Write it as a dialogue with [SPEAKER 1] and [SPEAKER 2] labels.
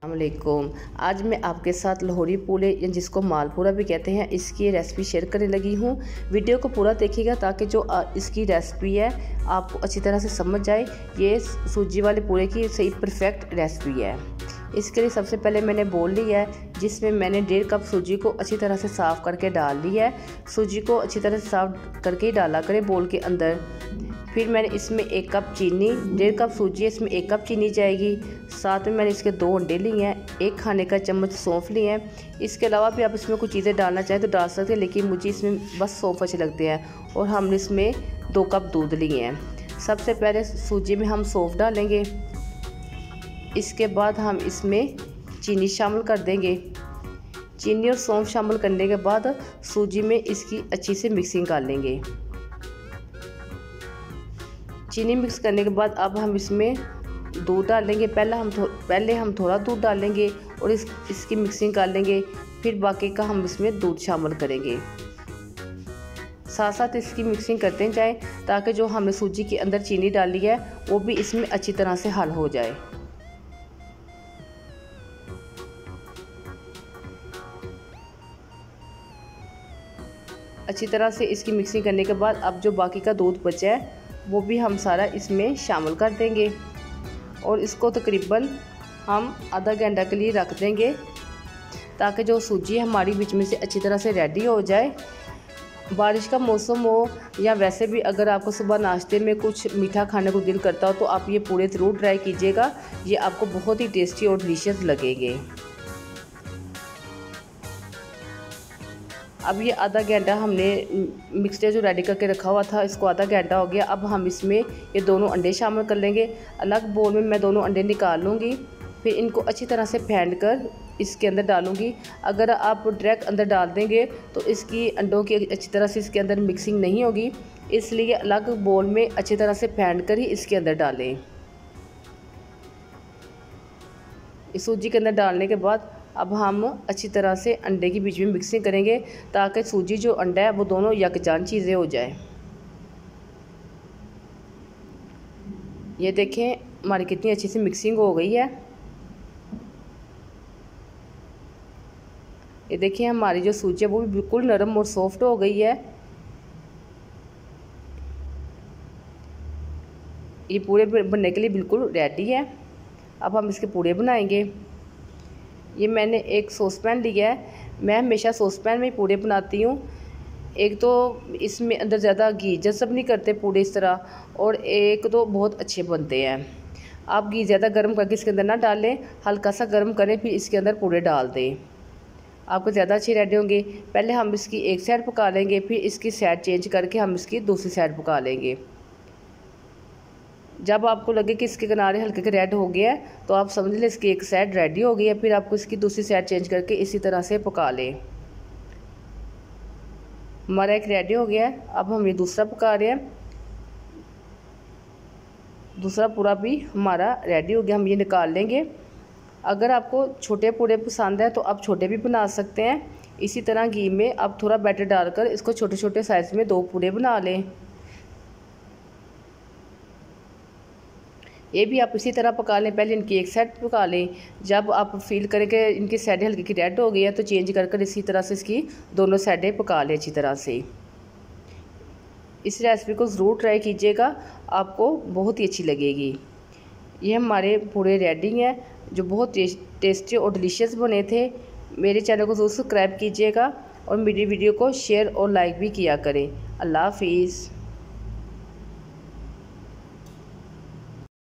[SPEAKER 1] अस्सलामुअलैकुम। आज मैं आपके साथ लाहौरी पूले या जिसको मालपूरा भी कहते हैं इसकी रेसिपी शेयर करने लगी हूँ। वीडियो को पूरा देखिएगा ताकि जो इसकी रेसिपी है आपको अच्छी तरह से समझ जाए। ये सूजी वाले पूरे की सही परफेक्ट रेसिपी है। इसके लिए सबसे पहले मैंने बोल लिया है जिसमें मैंने 1.5 कप सूजी को अच्छी तरह से साफ़ करके डाल लिया है। सूजी को अच्छी तरह से साफ़ करके ही डाला करें बोल के अंदर। फिर मैंने इसमें 1 कप चीनी, 1.5 कप सूजी है, इसमें 1 कप चीनी जाएगी। साथ में मैंने इसके 2 अंडे लिए हैं, 1 खाने का चम्मच सौंफ लिए हैं। इसके अलावा भी आप इसमें कुछ चीज़ें डालना चाहें तो डाल सकते हैं, लेकिन मुझे इसमें बस सौंफ अच्छे लगते हैं। और हमने इसमें 2 कप दूध लिए हैं। सबसे पहले सूजी में हम सौंफ डालेंगे, इसके बाद हम इसमें चीनी शामिल कर देंगे। चीनी और सौंफ शामिल करने के बाद सूजी में इसकी अच्छी से मिक्सिंग कर लेंगे। चीनी मिक्स करने के बाद अब हम इसमें दूध डालेंगे। पहले हम थोड़ा दूध डालेंगे और इसकी मिक्सिंग कर लेंगे। फिर बाकी का हम इसमें दूध शामिल करेंगे। साथ साथ इसकी मिक्सिंग करते जाएं ताकि जो हमने सूजी के अंदर चीनी डाली है वो भी इसमें अच्छी तरह से हल हो जाए। अच्छी तरह से इसकी मिक्सिंग करने के बाद अब जो बाकी का दूध बचा है वो भी हम सारा इसमें शामिल कर देंगे और इसको तकरीबन हम आधा घंटा के लिए रख देंगे ताकि जो सूजी है हमारी बीच में से अच्छी तरह से रेडी हो जाए। बारिश का मौसम हो या वैसे भी अगर आपको सुबह नाश्ते में कुछ मीठा खाने को दिल करता हो तो आप ये पूरे ज़रूर ट्राई कीजिएगा। ये आपको बहुत ही टेस्टी और डिलीशियस लगेंगे। अब ये आधा घंटा हमने मिक्सचर जो रेडी करके रखा हुआ था इसको आधा घंटा हो गया। अब हम इसमें ये दोनों अंडे शामिल कर लेंगे। अलग बोल में मैं दोनों अंडे निकाल लूँगी, फिर इनको अच्छी तरह से फेंट कर इसके अंदर डालूँगी। अगर आप डायरेक्ट अंदर डाल देंगे तो इसकी अंडों की अच्छी तरह से इसके अंदर मिक्सिंग नहीं होगी, इसलिए अलग बोल में अच्छी तरह से फेंट कर ही इसके अंदर डालें। इस सूजी के अंदर डालने के बाद अब हम अच्छी तरह से अंडे के बीच में मिक्सिंग करेंगे ताकि सूजी जो अंडा है वो दोनों यकजान चीज़ें हो जाए। ये देखें हमारी कितनी अच्छी सी मिक्सिंग हो गई है। ये देखिए हमारी जो सूजी है वो भी बिल्कुल नरम और सॉफ्ट हो गई है। ये पूरे बनने के लिए बिल्कुल रेडी है। अब हम इसके पूरे बनाएंगे। ये मैंने एक सॉस पैन लिया है। मैं हमेशा सॉस पैन में ही पूरे बनाती हूँ। एक तो इसमें अंदर ज़्यादा घी जज़ब नहीं करते पूरे इस तरह, और एक तो बहुत अच्छे बनते हैं। आप घी ज़्यादा गर्म करके इसके अंदर ना डालें, हल्का सा गर्म करें फिर इसके अंदर पूरे डाल दें, आपको ज़्यादा अच्छे रेडी होंगे। पहले हम इसकी एक साइड पका लेंगे, फिर इसकी साइड चेंज करके हम इसकी दूसरी साइड पका लेंगे। जब आपको लगे कि इसके किनारे हल्के के रेड हो गया है तो आप समझ लें इसकी एक साइड रेडी हो गई है। फिर आपको इसकी दूसरी साइड चेंज करके इसी तरह से पका लें। हमारा एक रेडी हो गया है। अब हम ये दूसरा पका रहे हैं। दूसरा पूरा भी हमारा रेडी हो गया, हम ये निकाल लेंगे। अगर आपको छोटे पूरे पसंद है तो आप छोटे भी बना सकते हैं। इसी तरह घी में आप थोड़ा बैटर डालकर इसको छोटे छोटे साइज़ में 2 पूरे बना लें। ये भी आप इसी तरह पका लें। पहले इनकी एक साइड पका लें, जब आप फील करें कि इनकी साइडें हल्की की रेड हो गई है तो चेंज कर इसी तरह से इसकी दोनों साइडें पका लें अच्छी तरह से। इस रेसिपी को ज़रूर ट्राई कीजिएगा, आपको बहुत ही अच्छी लगेगी। ये हमारे पूरे रेडी हैं जो बहुत टेस्टी और डिलीशियस बने थे। मेरे चैनल को ज़रूर सब्सक्राइब कीजिएगा और मेरी वीडियो को शेयर और लाइक भी किया करें। अल्लाह हाफिज़।